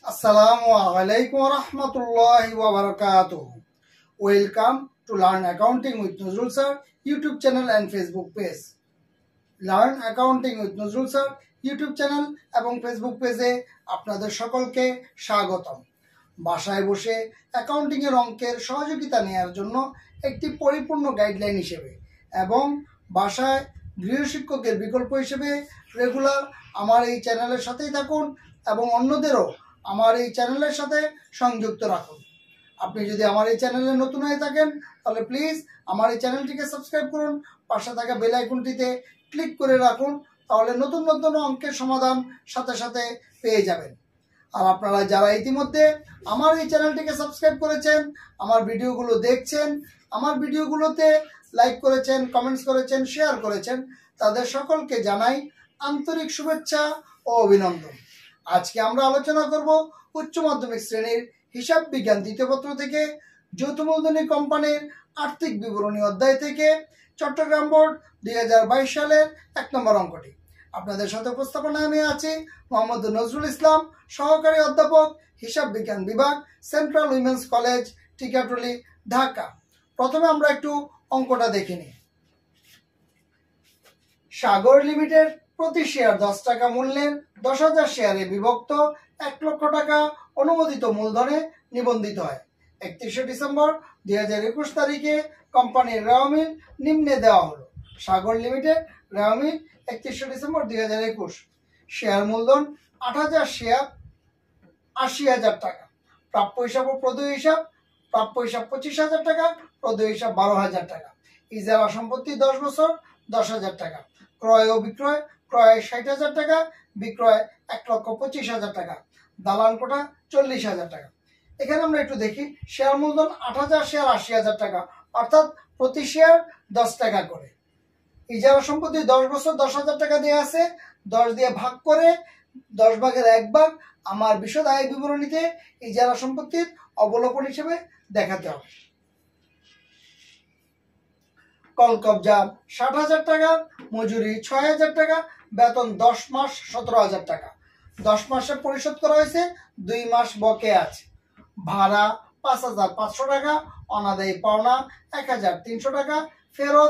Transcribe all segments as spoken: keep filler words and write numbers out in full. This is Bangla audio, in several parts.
Assalamu alaikum warahmatullahi wabarakatuh. Welcome to Learn Accounting with Nazrul Sir YouTube channel and Facebook page. Learn Accounting with Nazrul Sir YouTube channel এবং Facebook পেজে আপনাদের সকলকে স্বাগতম। বাসায় বসে অ্যাকাউন্টিং এর অঙ্কের সহযোগিতা নেওয়ার জন্য একটি পরিপূর্ণ গাইডলাইন হিসেবে এবং বাসায় গৃহশিক্ষকের বিকল্প হিসেবে রেগুলার আমার এই চ্যানেলের সাথেই থাকুন এবং অন্যদেরও আমার এই চ্যানেলের সাথে সংযুক্ত রাখুন। আপনি যদি আমার এই চ্যানেলে নতুন হয়ে থাকেন তাহলে প্লিজ আমার এই চ্যানেলটিকে সাবস্ক্রাইব করুন, পাশে থাকা বেল আইকনটিতে ক্লিক করে রাখুন, তাহলে নতুন নতুন অঙ্কের সমাধান সাথে সাথে পেয়ে যাবেন। আর আপনারা যারা ইতিমধ্যে আমার এই চ্যানেলটিকে সাবস্ক্রাইব করেছেন, আমার ভিডিওগুলো দেখছেন, আমার ভিডিওগুলোতে লাইক করেছেন, কমেন্টস করেছেন, শেয়ার করেছেন, তাদের সকলকে জানাই আন্তরিক শুভেচ্ছা ও অভিনন্দন। আজকে আমরা আলোচনা করব উচ্চ মাধ্যমিক শ্রেণীর হিসাব বিজ্ঞান দ্বিতীয় পত্র থেকে যৌথ মূলধনী কোম্পানির আর্থিক বিবরণী অধ্যায় থেকে চট্টগ্রাম বোর্ড দুই হাজার বাইশ সালের এক নম্বর অঙ্কটি। আপনাদের সাথে উপস্থাপনায় আমি আছি মোহাম্মদ নজরুল ইসলাম, সহকারী অধ্যাপক, হিসাব বিজ্ঞান বিভাগ, central women's college, Tikatuli, Dhaka. প্রথমে আমরা একটু অঙ্কটা দেখে নিই। সাগর লিমিটেড প্রতি শেয়ার দশ টাকা মূল্যের দশ হাজার শেয়ারে বিভক্ত এক লক্ষ টাকা অনুমোদিত মূলধনে নিবন্ধিত হয়। একত্রিশে ডিসেম্বর দুই হাজার একুশ তারিখে কোম্পানির রেওয়ামিল নিম্নে দেওয়া হলো। সাগর লিমিটেড রেওয়ামিল একত্রিশে ডিসেম্বর দুই হাজার একুশ, শেয়ার মূলধন আট হাজার শেয়ার আশি হাজার টাকা, প্রাপ্য হিসাব ও প্রদেয় হিসাব, প্রাপ্য হিসাব পঁচিশ হাজার টাকা, প্রদেয় হিসাব বারো হাজার টাকা, ইজারা সম্পত্তি দশ বছর দশ হাজার টাকা, ক্রয় ও বিক্রয়, ক্রয় ষাট হাজার টাকা, বিক্রয় এক লক্ষ পঁচিশ হাজার টাকা, দালান কোটা চল্লিশ হাজার টাকা। এখানে আমরা একটু দেখি, শেয়ার মূলধন আট হাজার শেয়ার আশি হাজার টাকা, অর্থাৎ প্রতি শেয়ার দশ টাকা করে। ইজারা সম্পত্তি দশ বছর দশ হাজার টাকা দেওয়া আছে, দশ দিয়ে ভাগ করে দশ ভাগের এক ভাগ আমার বিশদ আয় বিবরণীতে ইজারা সম্পত্তির অবলোকন হিসেবে দেখাতে হবে। কল কবজা ষাট হাজার টাকা, মজুরি ছয় হাজার টাকা, বেতন দশ মাস সতেরো হাজার টাকা, দশ মাসে পরিশোধ করা হয়েছে, দুই মাস বকেয়া আছে। ভাড়া পাঁচ হাজার পাঁচশো টাকা, অনাদায়ী পাওনা এক হাজার তিনশো টাকা, ফেরত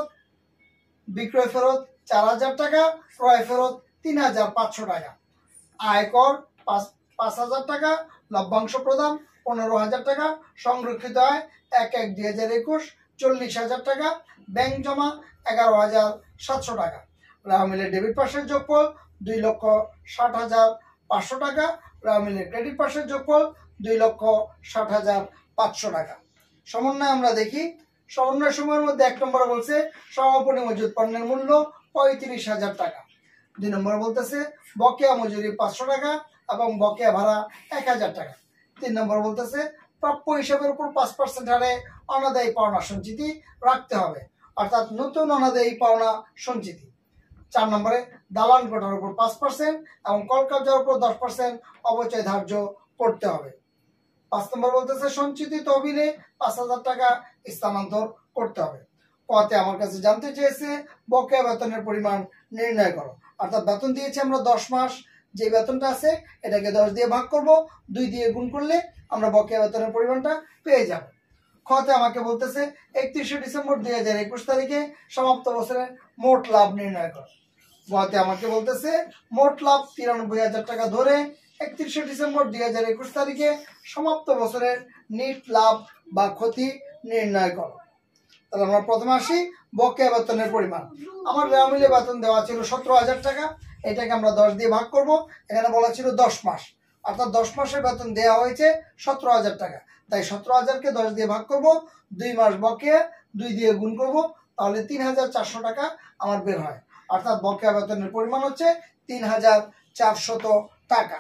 বিক্রয় ফেরত চার হাজার টাকা, ক্রয় ফেরত তিন হাজার পাঁচশো টাকা, আয়কর পাঁচ পাঁচ হাজার টাকা, লভ্যাংশ প্রদান পনেরো হাজার টাকা, সংরক্ষিত আয় এক এক দুই হাজার একুশ চল্লিশ হাজার টাকা, ব্যাংক জমা এগারো হাজার সাতশো টাকা। রেওয়ামিলের ডেবিট পাশের যোগফল দুই লক্ষ ষাট হাজার পাঁচশো টাকা, রেওয়ামিলের ক্রেডিট পাশের যোগফল দুই লক্ষ ষাট হাজার পাঁচশো টাকা। সমন্বয় আমরা দেখি, সমন্বয় সময়ের মধ্যে এক নম্বরে বলছে সমাপনী মজুদ পণ্যের মূল্য পঁয়ত্রিশ হাজার টাকা, দুই নম্বরে বলতেছে বকেয়া মজুরি পাঁচশো টাকা এবং বকেয়া ভাড়া এক হাজার টাকা, তিন নম্বর বলতেছে প্রাপ্য হিসাবের উপর পাঁচ পার্সেন্ট হারে অনাদায়ী পাওনা সঞ্চিতি রাখতে হবে, অর্থাৎ নতুন অনাদায়ী পাওনা সঞ্চিতি। চার নম্বরে দালান কোটার উপর পাঁচ পার্সেন্ট এবং কল কবজার উপর দশ পার্সেন্ট অবচয় ধার্য করতে হবে। পাঁচ নম্বর বলতেছে সঞ্চিতি তহবিলে পাঁচ হাজার টাকা স্থানান্তর করতে হবে। কতে আমার কাছে জানতে চেয়েছে বকেয়া বেতনের পরিমাণ নির্ণয় করো, অর্থাৎ বেতন দিয়েছি আমরা দশ মাস, যে বেতনটা আছে এটাকে দশ দিয়ে ভাগ করব, দুই দিয়ে গুণ করলে আমরা বকেয়া বেতনের পরিমাণটা পেয়ে যাব। খতে আমাকে বলতেছে একত্রিশে ডিসেম্বর দুই হাজার একুশ তারিখে সমাপ্ত বছরের মোট লাভ নির্ণয় করো। গতে আমাকে বলতেছে মোট লাভ তিরানব্বই হাজার টাকা ধরে একত্রিশে ডিসেম্বর দুই হাজার একুশ তারিখে সমাপ্ত বছরের নিট লাভ বা ক্ষতি নির্ণয় করো। তাহলে আমরা প্রথমে আসি বকেয়া বেতনের পরিমাণ। আমার রেওয়ামিলে বেতন দেওয়া ছিল সতেরো হাজার টাকা, এটাকে আমরা দশ দিয়ে ভাগ করব। এখানে বলা ছিল দশ মাস, অর্থাৎ দশ মাসের বেতন দেওয়া হয়েছে সতেরো হাজার টাকা, তাই সতেরো হাজারকে দশ দিয়ে ভাগ করব, দুই মাস বকেয়া দুই দিয়ে গুণ করব, তাহলে তিন হাজার চারশো টাকা আমার বের হয়, অর্থাৎ বকেয়া বেতনের পরিমাণ হচ্ছে তিন হাজার চারশত টাকা।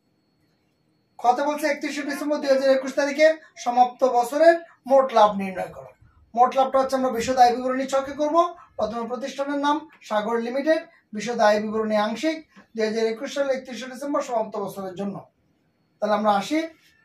খতে বলছে একত্রিশে ডিসেম্বর দুই হাজার একুশ তারিখে সমাপ্ত বছরের মোট লাভ নির্ণয় করো। মোট লাভটা হচ্ছে আমরা বিশদ আয় বিবরণী ছকে করব। প্রথমে প্রতিষ্ঠানের নাম সাগর লিমিটেড, বিশদ আয় বিবরণী আংশিক, দুই হাজার একুশ সালে একত্রিশে ডিসেম্বর সমাপ্ত বছরের জন্য। তাহলে আমরা আসি,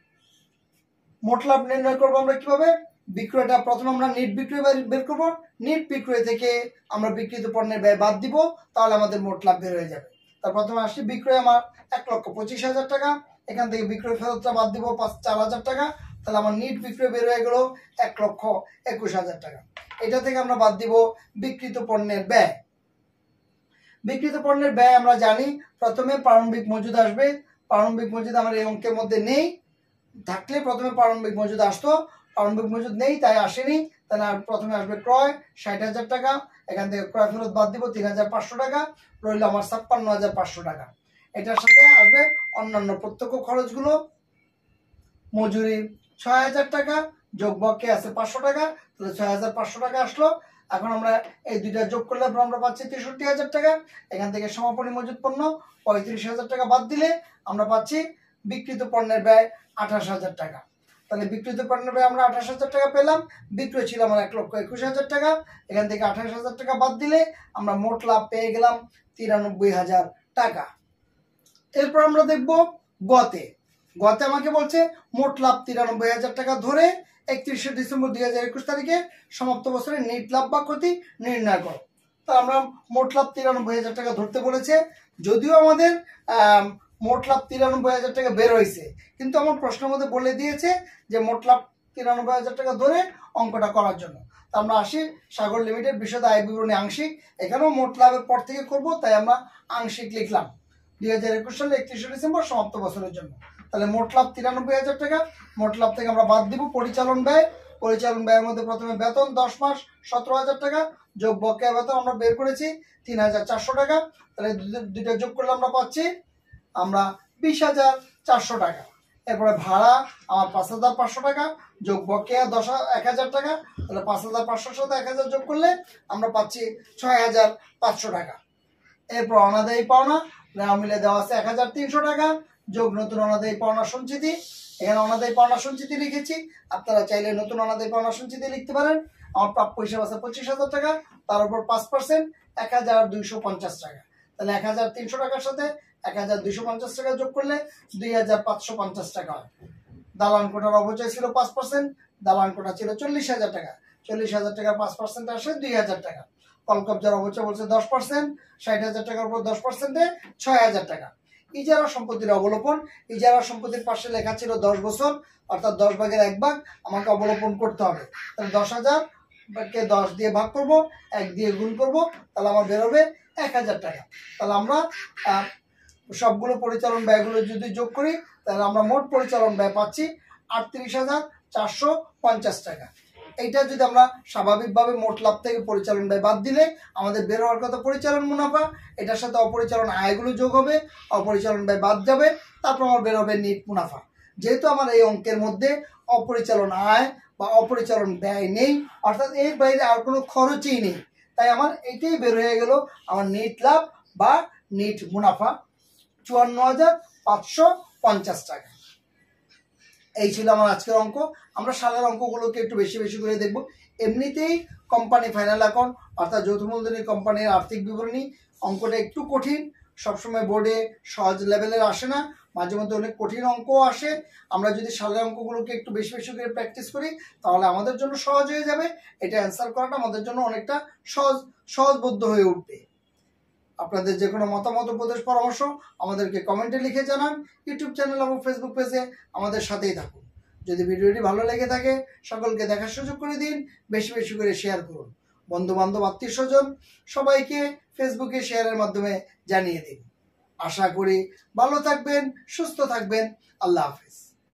মোট লাভ নির্ণয় করবো আমরা কিভাবে। বিক্রয়টা প্রথমে আমরা নিট বিক্রয় বের করবো, নিট বিক্রয় থেকে আমরা বিক্রিত পণ্যের ব্যয় বাদ দিব, তাহলে আমাদের মোট লাভ বের হয়ে যাবে। তার প্রথমে আসি বিক্রয় আমার এক লক্ষ পঁচিশ হাজার টাকা, এখান থেকে বিক্রয় ফেরতটা বাদ দিব পাঁচ চার হাজার টাকা, তাহলে আমার নিট বিক্রয় বের হয়ে গেল এক লক্ষ একুশ হাজার টাকা। এটা থেকে আমরা বাদ দিব বিক্রিত পণ্যের ব্যয়। বিক্রিত পণ্যের ব্যয় আমরা জানি প্রথমে প্রারম্ভিক মজুদ আসবে। প্রারম্ভিক মজুদ আমার এই অঙ্কের মধ্যে নেই, থাকলে প্রথমে প্রারম্ভিক মজুদ আসতো, প্রারম্ভিক মজুদ নেই তাই আসেনি। তাহলে প্রথমে আসবে ক্রয় ষাট হাজার টাকা, এখান থেকে ক্রয় ফেরত বাদ দিব তিন হাজার পাঁচশো টাকা, রইল আমার ছাপ্পান্ন হাজার পাঁচশো টাকা। এটার সাথে আসবে অন্যান্য প্রত্যক্ষ খরচগুলো, মজুরি ছয় হাজার টাকা, যোগ বকে আছে পাঁচশো টাকা, তাহলে ছয় হাজার পাঁচশো টাকা আসলো। এখন আমরা এই দুইটা যোগ করলে আমরা পাচ্ছি তেষট্টি হাজার টাকা। এখান থেকে সমাপনী মজুদ পণ্য পঁয়ত্রিশ হাজার টাকা বাদ দিলে আমরা পাচ্ছি বিক্রিত পণ্যের ব্যয় আঠাশ হাজার টাকা। তাহলে বিক্রিত পণ্যের ব্যয় আমরা আঠাশ হাজার টাকা পেলাম, বিক্রয় ছিল আমার এক লক্ষ একুশ হাজার টাকা। এখান থেকে আঠাশ হাজার টাকা বাদ দিলে আমরা মোট লাভ পেয়ে গেলাম তিরানব্বই হাজার টাকা। এরপর আমরা দেখব গতে। গতে আমাকে বলছে মোট লাভ তিরানব্বই হাজার টাকা ধরে একত্রিশে ডিসেম্বর দুই হাজার একুশ তারিখে সমাপ্ত বছরের নেট লাভ বা ক্ষতি নির্ণয় করো। তা আমরা মোট লাভ তিরানব্বই হাজার টাকা ধরতে বলেছে, যদিও আমাদের আহ মোট লাভ তিরানব্বই হাজার টাকা বের হয়েছে, কিন্তু আমার প্রশ্নের মধ্যে বলে দিয়েছে যে মোট লাভ তিরানব্বই হাজার টাকা ধরে অঙ্কটা করার জন্য। তা আমরা আসি সাগর লিমিটেড বিশদ আয় বিবরণী আংশিক, এখানেও মোট লাভের পর থেকে করব, তাই আমরা আংশিক লিখলাম দুই হাজার একুশ সালে একত্রিশে ডিসেম্বর সমাপ্ত বছরের জন্য। তাহলে মোট লাভ তিরানব্বই হাজার টাকা। মোট লাভ থেকে আমরা বাদ দিব পরিচালন ব্যয়। পরিচালন ব্যয়ের মধ্যে প্রথমে বেতন দশ মাস সতেরো হাজার টাকা, যোগ বকেয়া বেতন আমরা বের করেছি তিন হাজার চারশো টাকা। তাহলে দুইটা যোগ করলে আমরা পাচ্ছি আমরা বিশ হাজার চারশো টাকা। এরপরে ভাড়া আমার পাঁচ হাজার পাঁচশো টাকা, যোগ বকেয়া দশ এক হাজার টাকা, তাহলে পাঁচ হাজার পাঁচশোর সাথে এক হাজার যোগ করলে আমরা পাচ্ছি ছয় হাজার পাঁচশো টাকা। এরপর অনাদায়ী পাওনা মিলে দেওয়া আছে এক হাজার তিনশো টাকা, যোগ নতুন অনাদায়ী পাওনা সঞ্চিতি। এখানে অনাদায়ী পাওনা সঞ্চিতি লিখেছি, আপনারা চাইলে নতুন অনাদায়ী পাওনা সঞ্চিতি লিখতে পারেন। আমার প্রাপ্য হিসাব আছে পঁচিশ হাজার টাকা, তার উপর পাঁচ পার্সেন্ট এক হাজার দুইশো পঞ্চাশ টাকা। তাহলে এক হাজার তিনশো টাকার সাথে এক হাজার দুইশো পঞ্চাশ টাকা যোগ করলে দুই হাজার পাঁচশো পঞ্চাশ টাকা হয়। দালান কোটার অবচয় ছিল পাঁচ পার্সেন্ট, দালান কোটা ছিল চল্লিশ হাজার টাকা, চল্লিশ হাজার টাকা পাঁচ পার্সেন্ট আসে দুই হাজার টাকা। কল কবজার অবচয় বলছে দশ পার্সেন্ট, ষাট হাজার টাকার উপর দশ পার্সেন্টে ছয় হাজার টাকা। ইজারা সম্পত্তির অবলোপন, ইজারা সম্পত্তির পাশে লেখা ছিল দশ বছর, অর্থাৎ দশ ভাগের এক ভাগ আমাকে অবলোপন করতে হবে। তাহলে দশ হাজার কে দশ দিয়ে ভাগ করব, এক দিয়ে গুণ করব, তাহলে আমার বেরোবে এক হাজার টাকা। তাহলে আমরা সবগুলো পরিচালন ব্যয়গুলো যদি যোগ করি তাহলে আমরা মোট পরিচালন ব্যয় পাচ্ছি আটত্রিশ হাজার চারশো পঞ্চাশ টাকা। এইটা যদি আমরা স্বাভাবিকভাবে মোট লাভ থেকে পরিচালন ব্যয় বাদ দিলে আমাদের বের হওয়ার কথা পরিচালন মুনাফা, এটার সাথে অপরিচালন আয়গুলো যোগ হবে, অপরিচালন ব্যয় বাদ যাবে, তারপর আমার বের হবে নিট মুনাফা। যেহেতু আমার এই অঙ্কের মধ্যে অপরিচালন আয় বা অপরিচালন ব্যয় নেই, অর্থাৎ এর বাইরে আর কোনো খরচই নেই, তাই আমার এটাই বের হয়ে গেল আমার নিট লাভ বা নিট মুনাফা চুয়ান্ন হাজার পাঁচশো পঞ্চাশ টাকা। এই ছিল আমার আজকের অঙ্ক। আমরা সালের অঙ্কগুলোকে একটু বেশি বেশি করে দেখব। এমনিতেই কোম্পানি ফাইনাল অ্যাকাউন্ট অর্থাৎ যৌথ মূলধনী কোম্পানির আর্থিক বিবরণী অঙ্কটা একটু কঠিন, সবসময় বোর্ডে সহজ লেভেলের আসে না, মাঝে মধ্যে অনেক কঠিন অঙ্কও আসে। আমরা যদি সালের অঙ্কগুলোকে একটু বেশি বেশি করে প্র্যাকটিস করি তাহলে আমাদের জন্য সহজ হয়ে যাবে, এটা অ্যান্সার করাটা আমাদের জন্য অনেকটা সহজ সহজবোধ্য হয়ে উঠবে। আপনাদের যে কোনো মতামত উপদেশ পরামর্শ আমাদেরকে কমেন্টে লিখে জানান। ইউটিউব চ্যানেল এবং ফেসবুক পেজে আমাদের সাথেই থাকুন। যদি ভিডিওটি ভালো লেগে থাকে সকলকে দেখার সুযোগ করে দিন, বেশি বেশি করে শেয়ার করুন, বন্ধু বান্ধব আত্মীয় স্বজন সবাইকে ফেসবুকে শেয়ারের মাধ্যমে জানিয়ে দিন। আশা করি ভালো থাকবেন, সুস্থ থাকবেন। আল্লাহ হাফেজ।